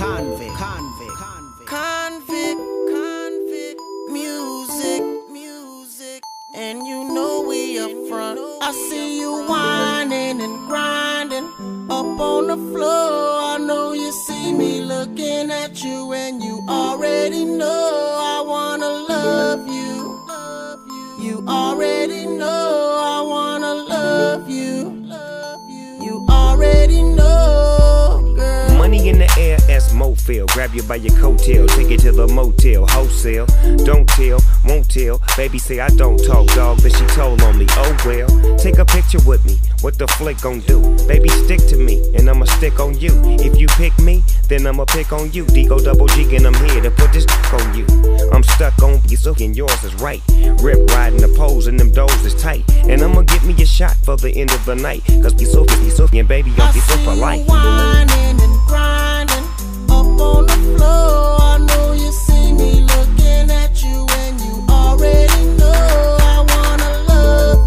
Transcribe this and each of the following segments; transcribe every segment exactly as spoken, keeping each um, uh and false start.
convict, convict, convict, convict, convict, music, music, and you know we up front. I see you whining and grinding up on the floor. I know you see me looking at you, and you already know I wanna love you. You already know I wanna love you. You already know, girl. Money in the air as Mofil. Grab you by your coattail, take it to the motel, wholesale. Don't tell, won't tell. Baby say I don't talk, dog, but she told on me. Oh well, take a picture with me. What the flick gon' do? Baby, stick to me, and I'ma stick on you. If you pick me, then I'ma pick on you. Digo double G, and I'm here to put this on you. I'm stuck on you, so and yours is right. Rip riding the poles, and them doors is tight. And I'ma get me a shot for the end of the night. Cause be so, be so, and baby, I'll be so polite. Whining and grinding up on the floor. I know you see me looking at you, and you already know I wanna love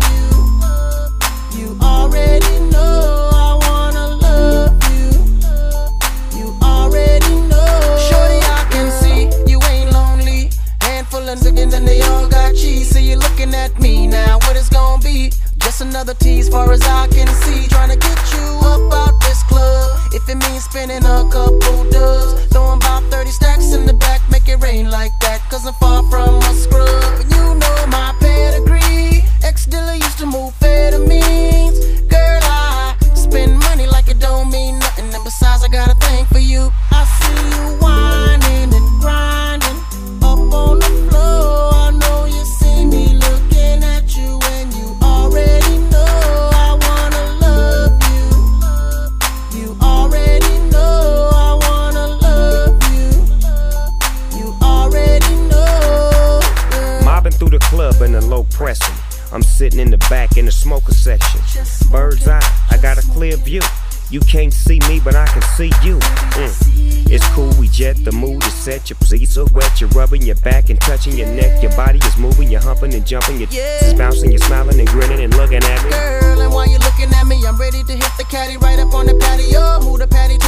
you. You already know I wanna love you. You already know. Shorty, I can see you ain't lonely. Handful of niggas and they all got cheese. See you looking at me now. What it's gonna be? Just another tease, far as I can see. Trying to get you up out this club. If it means spending a couple dubs, throwing about thirty stacks in the back, make it rain like that. Cause I'm far from a scrub. And you know my pedigree. Ex-dealer used to move amphetamines. Girl, I spend money like it don't mean nothing. And besides, I got a thing for you. I see you whining and grinding up on the floor. I know you see me looking at you, and you already know I wanna love you. You already know I wanna love you. You already know, girl. Mobbing through the club in a low pressing. I'm sitting in the back in the smoker section. Bird's eye, I got a clear view. You can't see me, but I can see you. Mm. It's cool, we jet, the mood is set. Your pussy so wet, you're rubbing your back and touching your neck. Your body is moving, you're humping and jumping. Your yeah. is bouncing, you're smiling and grinning and looking at me. Girl, and while you're looking at me, I'm ready to hit the caddy right up on the patio. Move the patty